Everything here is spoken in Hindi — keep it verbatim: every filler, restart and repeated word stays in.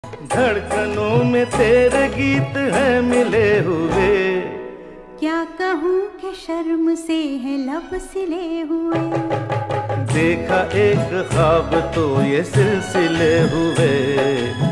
धड़कनों में तेरे गीत हैं मिले हुए। क्या कहूँ कि शर्म से है लब सिले हुए। देखा एक ख्वाब तो ये सिलसिले हुए।